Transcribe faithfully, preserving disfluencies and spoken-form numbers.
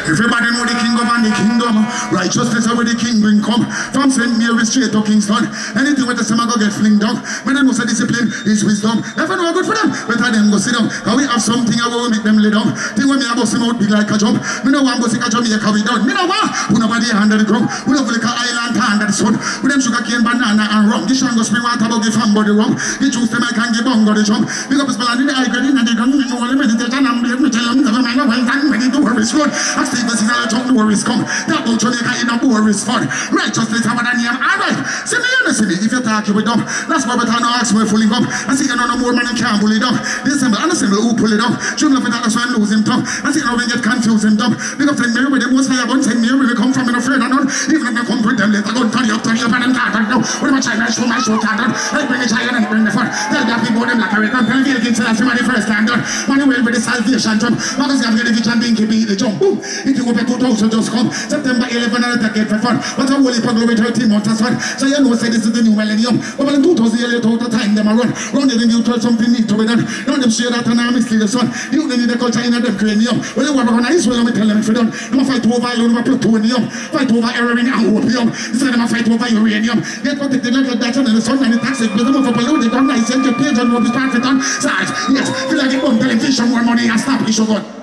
Everybody know the king govern the kingdom. Righteousness are where the king bring come. From Saint Mary straight to Kingston. Anything with the summer go get fling down. When they know say discipline is wisdom. Never know good for them. Better them go sit down. And we have something I will make them lay down. Think when me a bust him out big like a jump. Me no want go see a Jamaica we down. Me no want. Who nobody under the ground. Who no like a island under the sun. With them sugar cane, banana and rum. This shango spring water about give body rum. He choose them I can give bongo the jump. Pick up his ball in the high grade in the ground. Me know all the meditation and believe me tell them never mind no well done when he do worries road. I stay the signal jump the worries come. That will Jamaica in a worries fun. Righteousness have a name. Alright. See me you see me. If you talk you with them. That's why better no ask me fully up. I see you know no more man can't pull it up. This time I understand who pull it up. Shouldn't have it that's why I'm losing tongue. I see how we get confused him dumb. Because Saint Mary with the most high above Saint Mary we come from in a friend or none. Even if I come with them later go turn you up turn you up and them can't now. When my child I show my show can't done. I bring a child and bring the fun. Tell the people them like a return. Tell the kids that the first time done. Money will with the salvation jump. Because you have the vision dinky beat the jump. Boom. If you go back two thousand just come. September eleventh and attack it for fun. But a holy pug with thirteen months as fun. So you know say this is the new millennium. But in two thousand years later out of time them a run. Run them you tell something need to be done. Now them share that and I mislead the sun. You need the culture in them cranium. Well you want to organize well me tell them if you done. I'm a fight over iron over plutonium. Fight over heroin and opium. Instead of a fight over uranium. Get protected like a data in the sun and the taxes. Because I'm for polluted on I send your page and rubbish part for done. Sarge, yes, feel like it won't tell him fish more money and stop issue gun.